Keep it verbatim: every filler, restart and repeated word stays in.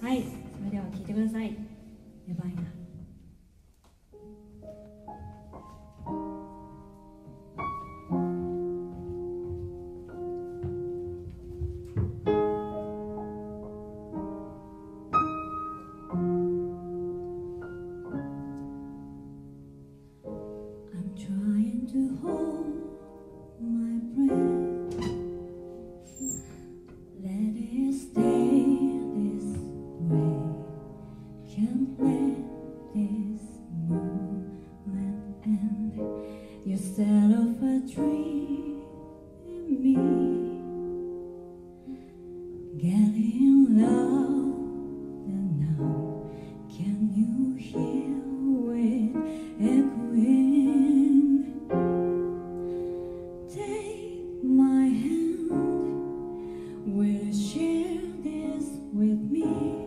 はい、それでは聴いてください。やばいな。I'm trying to hold my breath, let it stay this way, can't let this moment end. You set off a dream in me, getting loud, and now can you hear it echoing? Take my hand, will you share this with me?